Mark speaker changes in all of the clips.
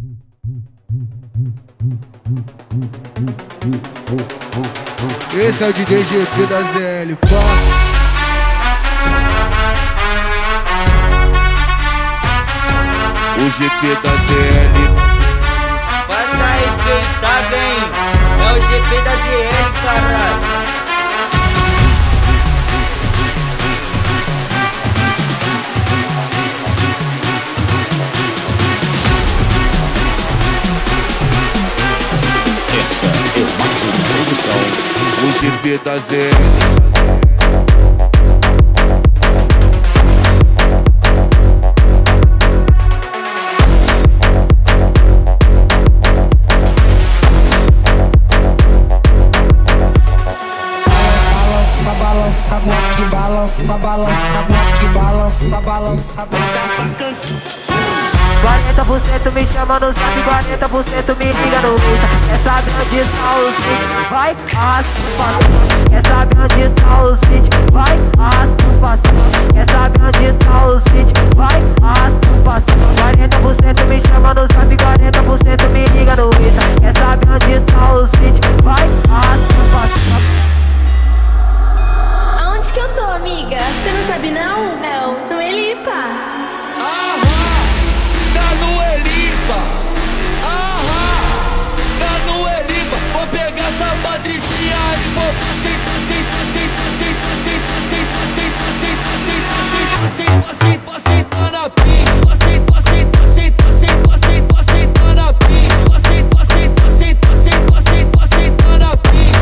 Speaker 1: Esse é o DJ GP da ZL, pá.
Speaker 2: O GP da ZL.
Speaker 3: Passa a respeitar, vem. É o GP da ZL, caralho.
Speaker 2: Essa é mais uma produção. O GP da ZL.
Speaker 4: Balança, bloque, balança, balança, bloque, balança, balança, bloque.
Speaker 5: 40% me chama no zap, 40% me liga no Insta. Quer saber onde tá o sítio? Vai, arrasta o passado. Quer saber onde tá o sítio? Vai, arrasta o passado. Quer saber onde tá o sítio? Vai, arrasta o passado. 40% me chama no zap, 40% me liga no Insta. Quer saber onde tá o sítio? Vai, arrasta o passado.
Speaker 6: Aonde que eu tô, amiga? Você não sabe não? Não, no Elipa.
Speaker 7: Tá no Elipa. Tá no Elipa. Vou pegar essa patricinha e vou aceitar na pinta. Aceitar na pinta. Aceitar na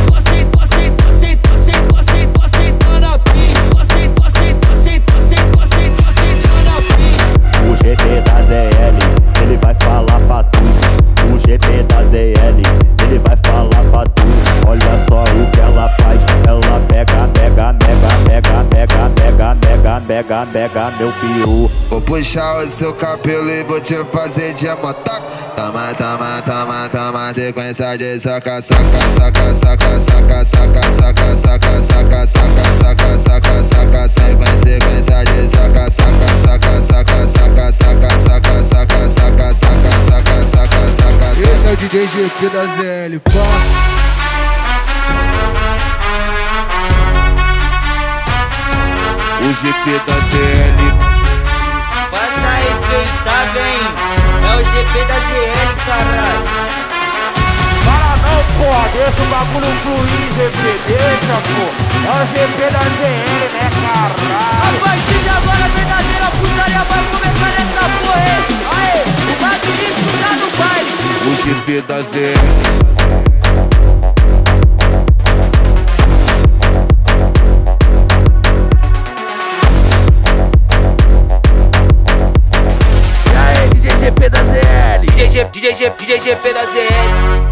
Speaker 8: O GP da ZL, ele vai falar pra tu. O GP da ZL, ele vai falar pra tu. Olha só o que ela faz. Ela pega, pega, pega, pega, pega, pega, pega, pega meu peru.
Speaker 1: Vou puxar o seu cabelo e vou te fazer de amataca. Toma, toma, toma, toma. Sequência de saca, saca, saca, saca, saca, saca, saca, saca, saca, saca, saca, saca, saca. Sequência de saca, saca, saca, saca, saca, saca, saca, saca, saca, saca, saca, saca. Esse é o DJ GP da ZL, pá.
Speaker 2: O GP da ZL.
Speaker 3: Passa a respeitar, vem. É o GP da ZL, caralho.
Speaker 9: Para não, porra, deixa o bagulho fluir, GP, deixa, pô. É o GP da ZL, né, caralho?
Speaker 3: A partir de agora a verdadeira putaria vai começar nessa porra, hein? Aê, o magnífico tá no baile.
Speaker 2: O GP da ZL.
Speaker 9: GP da ZL,
Speaker 3: DJ GP da ZL.